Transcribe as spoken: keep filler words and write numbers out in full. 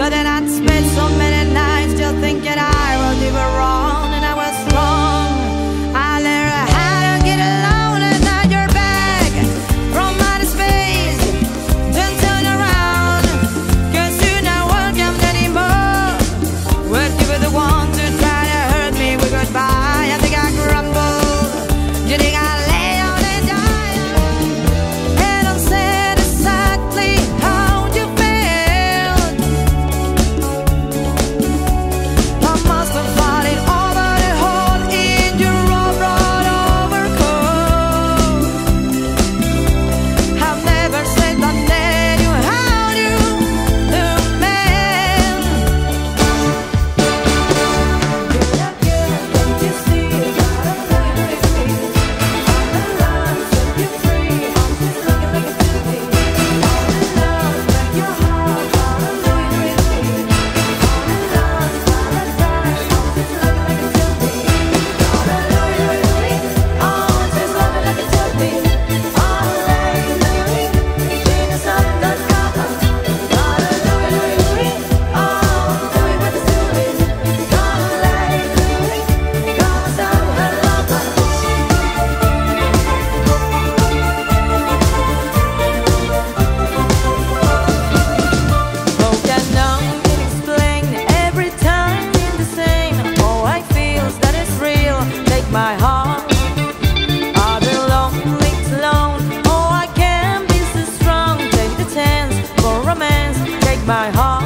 But then I'd spent so many nights just thinking I was even wrong and I was wrong. I learned how to get alone and now you're back from outer space. Then turn around, cause you're not welcome anymore. Well, you were the one to try to hurt me with goodbye. I think I crumbled. You think I lay on and die? And I said exactly how you felt. I must have fallen over the hole in your overall overcoat. I've never said that then you how you the man. Don't you see it? Oh, yeah, now you can explain every time in the same. All I feel is that it's real. Take my heart. I've been lonely, alone. Oh, I can't be so strong. Take the chance for romance. Take my heart.